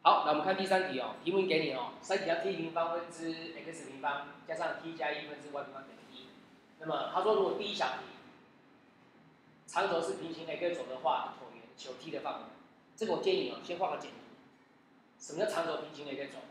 好，那我们看第三题哦。题目给你哦，三题要 t 平方分之 x 平方加上 t 加1分之 y 平方等于1。那么他说，如果第一小题长轴是平行 x 轴的话，椭圆求 t 的范围。这个我建议哦，先画个简图。什么叫长轴平行 x 轴？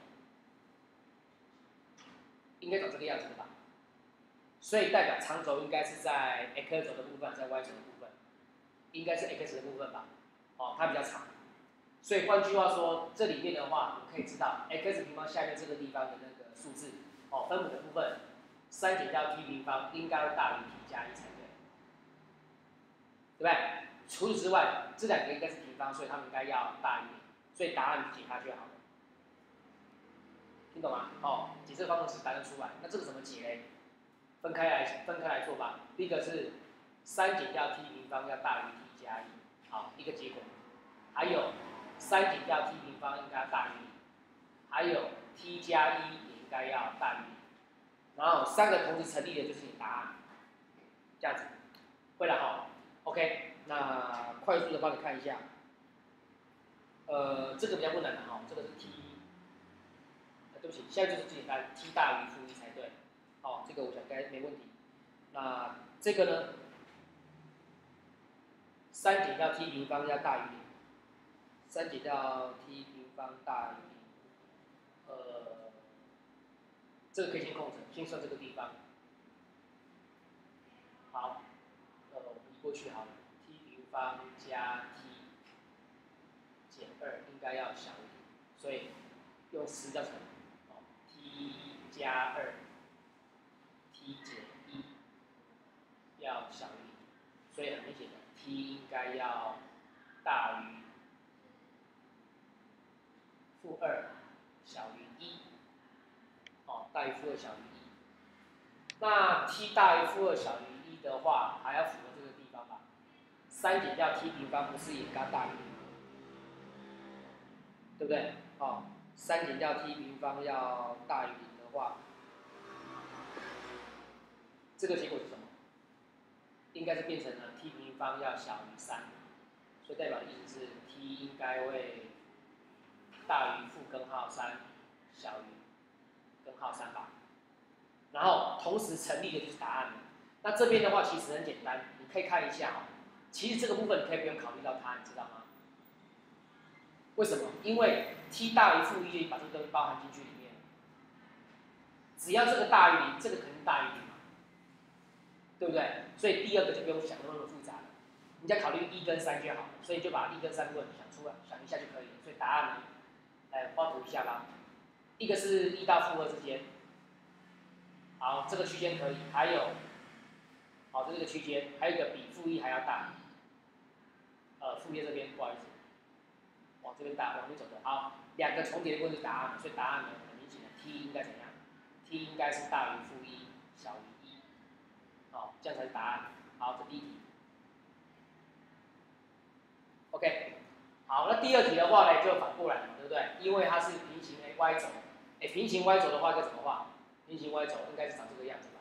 应该长这个样子的吧？所以代表长轴应该是在 x 轴的部分，在 y 轴的部分，应该是 x 的部分吧？哦，它比较长。所以换句话说，这里面的话，我们可以知道 x 平方下面这个地方的那个数字，哦，分母的部分，3减掉 t 平方应该会大于 t 加1才对，对不对？除此之外，这两个应该是平方，所以它们应该要大于0，所以答案解它就好了。听懂吗？哦，解这个方程式答案出来，那这个怎么解呢？分开来做吧。第一个是3减掉 t 平方要大于 t 加1，好，一个结果。还有3减掉 t 平方应该要大于0，还有 t 加1也应该要大于0，然后三个同时成立的就是你的答案，这样子，会了哈。OK， 那快速的帮你看一下，这个比较不难的哈，这个是 t，对不起，现在就是最简单 ，t 大于负1才对，哦，这个我想应该没问题。那这个呢，3减掉 t 平方要大于0，3减掉 t 平方大于0，这个可以先空着，先算这个地方。好，我们移过去好了 ，t 平方加 t 减2应该要小于0，所以用10叫什么？哦 ，t 加2 ，t 减1要小于0，所以很明显的 t 应该要大于负2小于1，哦，大于负2小于1。那 t 大于负2小于1的话，还要符合这个地方吧？3减掉 t 平方不是也应该大于0，对不对？哦，3减掉 t 平方要大于0的话，这个结果是什么？应该是变成了 t 平方要小于3，所以代表的意思是 t 应该会大于负根号3，小于根号3吧。然后同时成立的就是答案了。那这边的话其实很简单，你可以看一下哦。其实这个部分你可以不用考虑到它，你知道吗？为什么？因为 t 大于负1就已经把这个东西包含进去里面了。只要这个大于0，这个肯定大于0嘛，对不对？所以第二个就不用想那么复杂了，你只要考虑1跟3就好了。所以就把1跟3部分想出来，想一下就可以了。所以答案呢，画图一下吧。一个是1到负2之间，好，这个区间可以。还有，好，这个区间，还有一个比负1还要大，负1这边不好意思，往这边大，往这边走的。好，两个重叠的部分是答案，所以答案呢很明显的 t 应该怎样 ？t 应该是大于负1，小于1，好，这样才是答案。好，这第一题。OK， 好，那第二题的话呢，就反过来嘛，对不对？因为它是平行 y 轴，平行 y 轴的话该怎么画？平行 y 轴应该是长这个样子吧，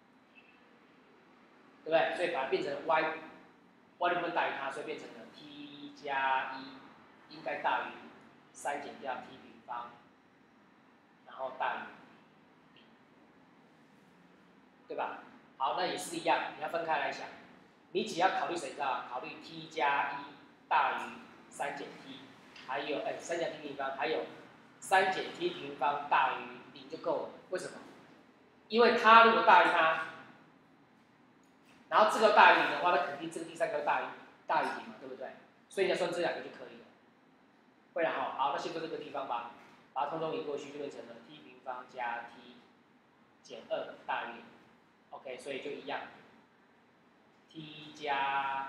对不对？所以把它变成 y 的部分大于它，所以变成了 t 加1应该大于3减掉 t 平方，然后大于0，对吧？好，那也是一样，你要分开来想，你只要考虑谁知道？考虑 t 加1大于3减 t， 还有3减 t 平方，还有3减 t 平方大于0就够了。为什么？因为它如果大于它，然后这个大于0的话，那肯定这个第三个大于0嘛，对不对？所以你要算这两个就可以了。会了哈，好，那先做这个地方吧，把它通通移过去，就变成了 t 平方加 t 减2大于0。OK， 所以就一样 ，t 加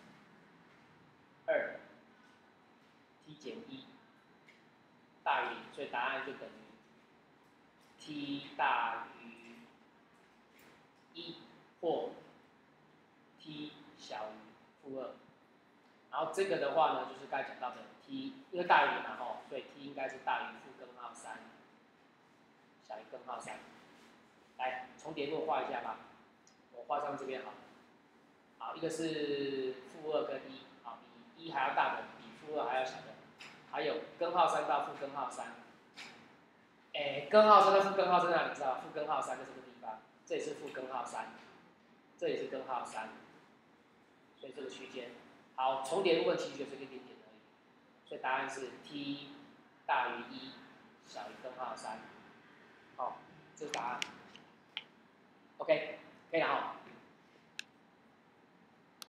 2 t 减1大于0，所以答案就等于 t 大于1或 t 小于负2。然后这个的话呢，就是刚才讲到的 t， 因为大于0嘛吼，所以 t 应该是大于负根号3，小于根号3。来，重叠给我画一下吧，我画上这边好了。好，一个是负2跟1，好，比1还要大的，比负2还要小的。 还有根号3到负根号3。根号3到负根号3在哪里？知道？负根号3在这个地方，这也是负根号3，这也是根号3，所以这个区间，好，重叠部分其实就是一个点点而已，所以答案是 t 大于1，小于根号3。好，这是答案。OK， 可以了哈。